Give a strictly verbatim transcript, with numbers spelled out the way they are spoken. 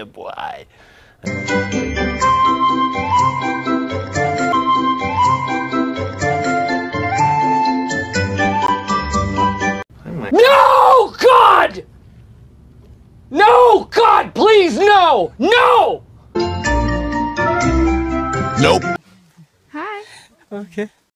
good boy. No, God! No, God, please, no! No! Nope. Hi. Okay.